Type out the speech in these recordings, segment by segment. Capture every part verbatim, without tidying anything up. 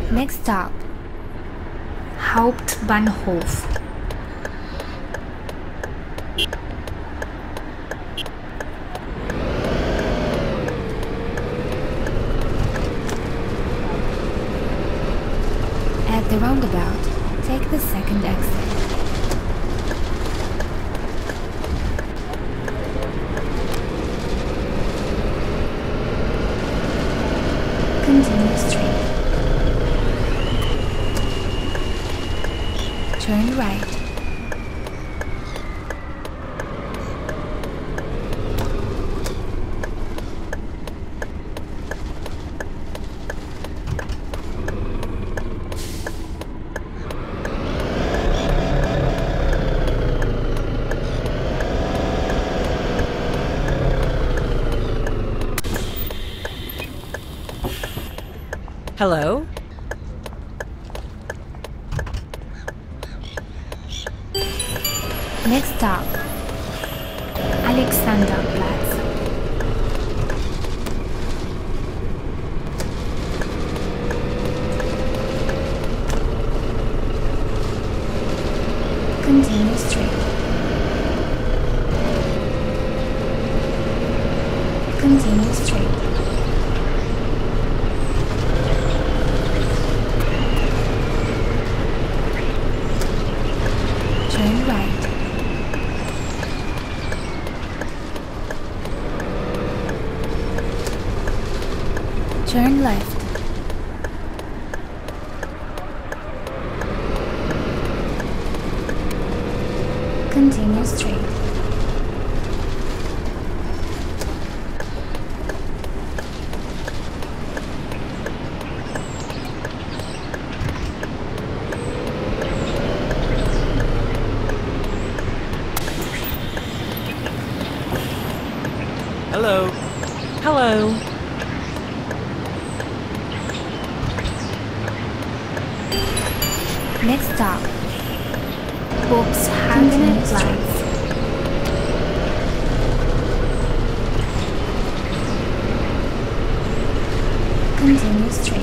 Next stop, Hauptbahnhof. At the roundabout, take the second exit. Continue straight. Turn right. Hello? Next stop, Alexanderplatz. Continue straight. Continue straight. Turn right. Turn left. Continue straight. Hello? Hello? Next stop, Buxhagenplatz. Continue straight.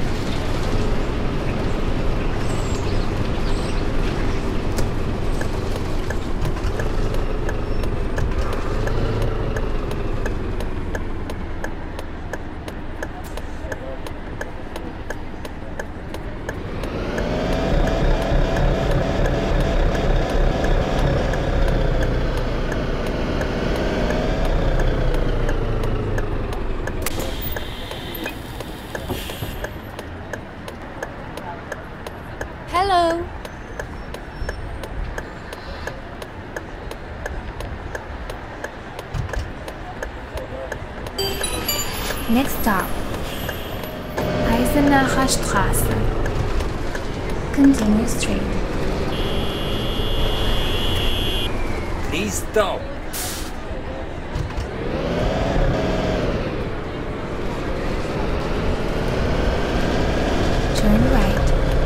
Hello. Next stop, Eisenacher Straße. Continue straight. Please stop. Turn right.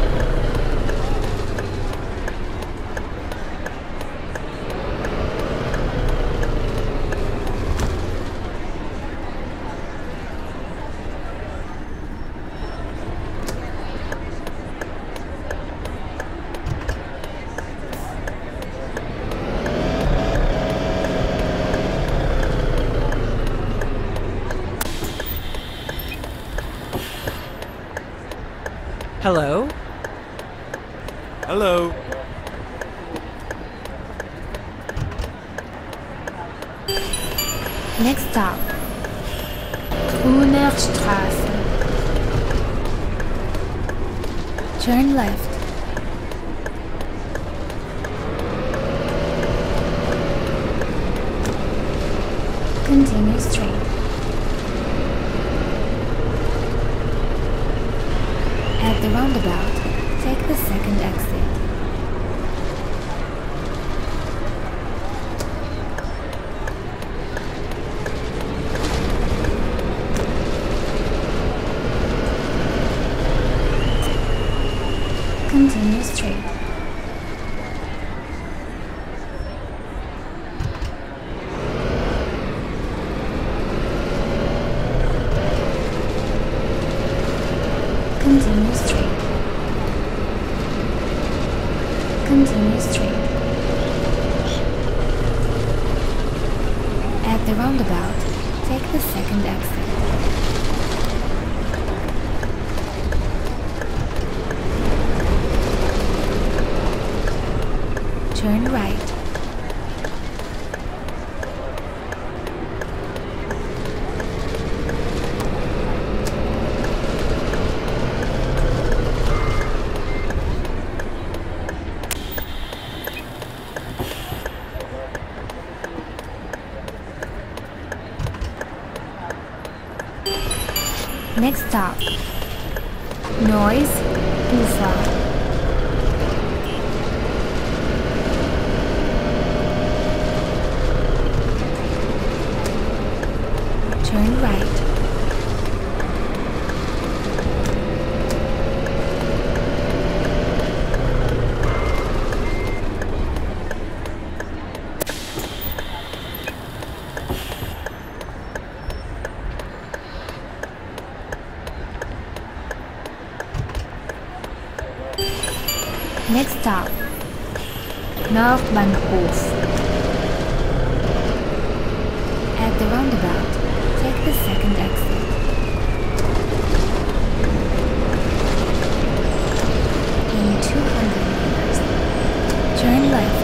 Hello? Hello? Next stop, Gruner Straße. Turn left. Continue straight. At the roundabout, take the second exit. Continue straight. Continue straight. Continue straight. At the roundabout, take the second exit. Turn right. Next stop, Neuss Ufer. Turn right. Next stop, Nordbahnhof. At the roundabout, take the second exit. In two hundred meters, turn left.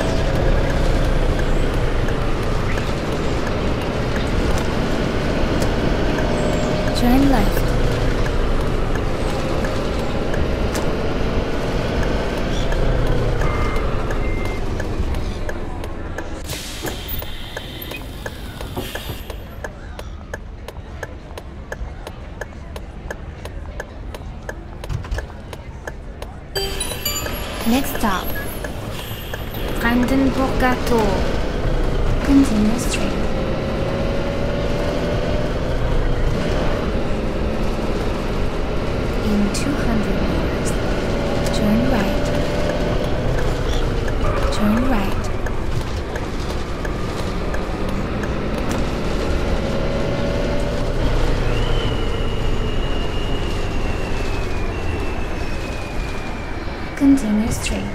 Turn left. Next stop, Brandenburger Tor. Continue straight. In two hundred meters, turn right. Turn right. Continue straight.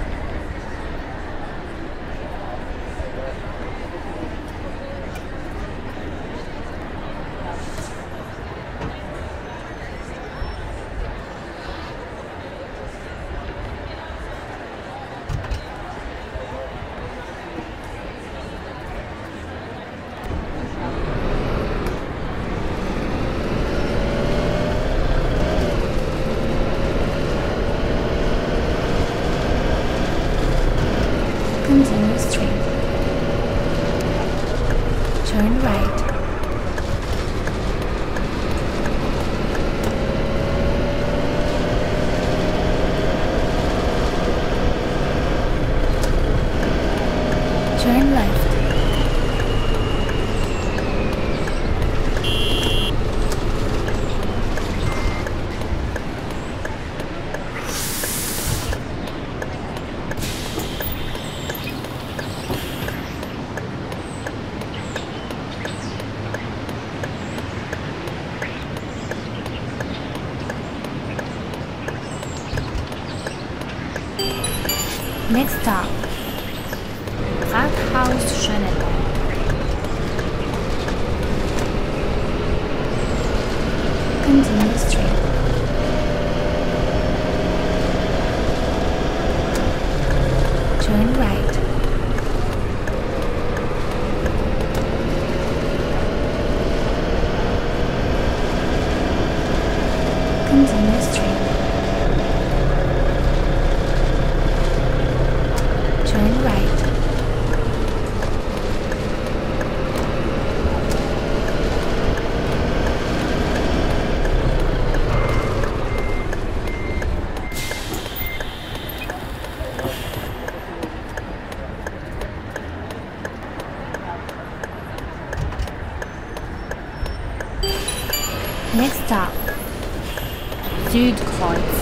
Continue straight. Turn right. Turn left. Next stop, Rathaus Schöneberg. Continue straight. Turn right. Continue straight. Turn right. Next stop, Südkreuz.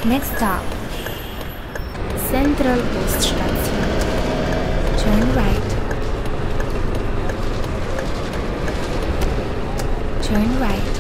Next stop, Central Busstation. Turn right. Turn right.